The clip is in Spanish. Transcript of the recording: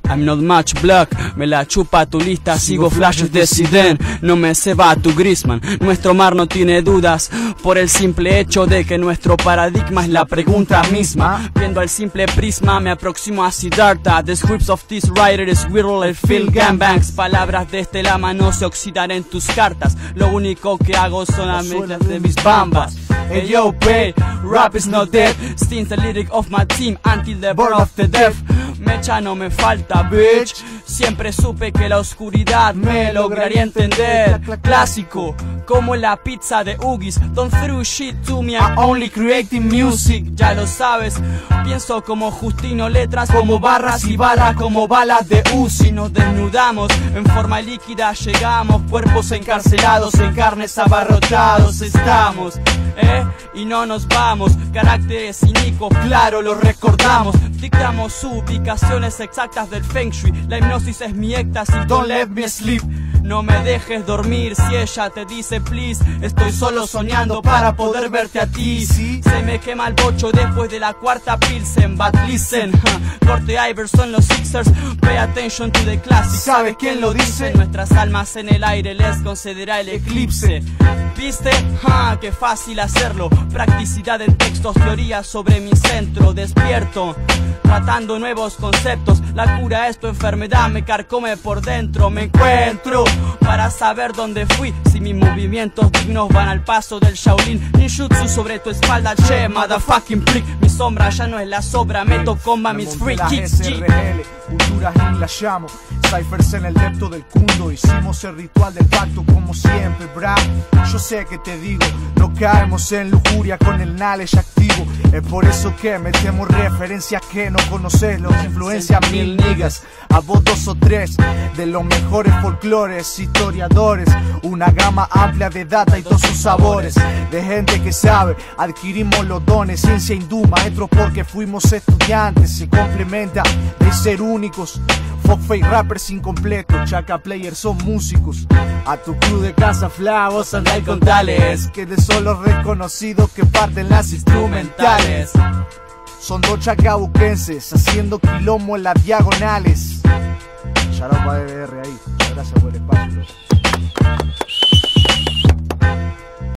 I'm not much black, me la chupa tu lista, sigo flashes de Zidane, no me ceba tu Griezmann. Nuestro mar no tiene dudas, por el simple hecho de que nuestro paradigma es la pregunta misma. Viendo al simple prisma me aproximo a Siddhartha. The scripts of this writer is Wirral el Phil Gangbangs. Palabras de este lama no se oxidan en tus cartas, lo único que hago son las mezclas de mis bambas. Hey yo, babe, rap is not dead, Sting's the lyric of my team until the birth of the death. Mecha no me falta, bitch. Siempre supe que la oscuridad me lograría entender. Clásico, como la pizza de Ugis. Don't throw shit to me, I'm only creating music. Ya lo sabes, pienso como Justino, letras como barras y balas como balas de Uzi. Nos desnudamos, en forma líquida llegamos, cuerpos encarcelados, en carnes abarrotados estamos. Y no nos vamos, caracteres cínicos, claro, los recordamos. Dictamos ubicaciones exactas del Feng Shui. La hipnosis es mi éxtasis, don't let me sleep. No me dejes dormir si ella te dice please. Estoy solo soñando para poder verte a ti. Se me quema el bocho después de la cuarta pilsen. But listen, corte Iverson, los Sixers. Pay attention to the classics. ¿Sabes quién lo dice? Nuestras almas en el aire les concederá el eclipse. ¿Viste? Qué fácil hacerlo. Practicidad en textos, teoría sobre mi centro. Despierto, tratando nuevos conceptos. La cura es tu enfermedad, me carcome por dentro. Me encuentro para saber dónde fui. Si mis movimientos dignos van al paso del Shaolin Ninjutsu sobre tu espalda, che, motherfucking prick. Mi sombra ya no es la sobra, meto comba mis free kicks. Culturas en la llamo, ciphers en el depto del cundo. Hicimos el ritual del pacto como siempre, bra. Yo sé que te digo, no caemos en lujuria con el knowledge activo. Es por eso que metemos referencias que no conoces. Los influencia mil niggas, a vos dos o tres de los mejores folclores, historiadores. Una gama amplia de data y todos sus sabores. De gente que sabe, adquirimos los dones. Ciencia hindú, maestros porque fuimos estudiantes. Se complementa de ser únicos. Fuckface rappers incompletos, chaca players son músicos. A tu crew de casa fla, vos andai con tales, que de solo reconocidos que parten las instrumentales. Son dos chacabuquenses haciendo quilombo en las diagonales. Shout out para DDR ahí, gracias por el espacio.